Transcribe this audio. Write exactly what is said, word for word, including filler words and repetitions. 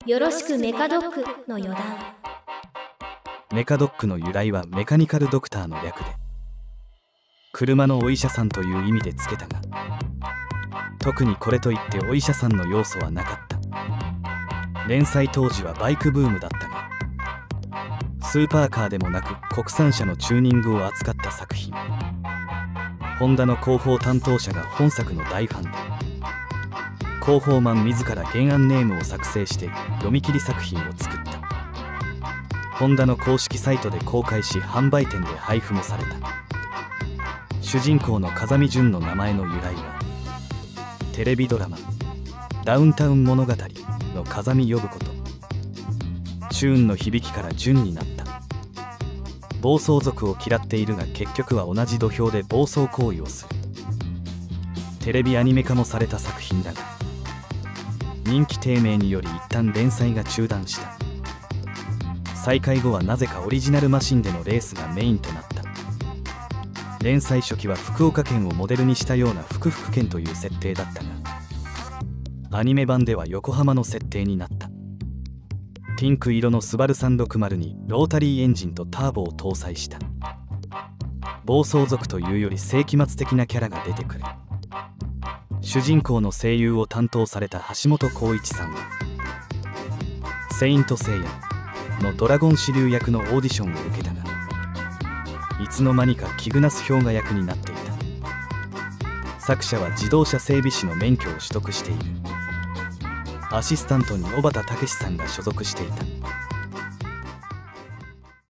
よろしくメカドッグの余談。 メカドッグの由来はメカニカルドクターの略で、車のお医者さんという意味でつけたが、特にこれといってお医者さんの要素はなかった。連載当時はバイクブームだったが、スーパーカーでもなく国産車のチューニングを扱った作品。ホンダの広報担当者が本作の大ファンで、広報マン自ら原案ネームを作成して読み切り作品を作った。ホンダの公式サイトで公開し、販売店で配布もされた。主人公の風見淳の名前の由来は、テレビドラマ「ダウンタウン物語」の風見呼ぶこと。チューンの響きから淳になった。暴走族を嫌っているが、結局は同じ土俵で暴走行為をする。テレビアニメ化もされた作品だが、人気低迷により一旦連載が中断した。再開後はなぜかオリジナルマシンでのレースがメインとなった。連載初期は福岡県をモデルにしたような福福県という設定だったが、アニメ版では横浜の設定になった。ピンク色のスバルさんびゃくろくにロータリーエンジンとターボを搭載した。暴走族というより世紀末的なキャラが出てくる。主人公の声優を担当された橋本浩一さんは「セイント・セイヤ」のドラゴン支流役のオーディションを受けたが、いつの間にかキグナス氷河役になっていた。作者は自動車整備士の免許を取得している。アシスタントに小畑武史さんが所属していた。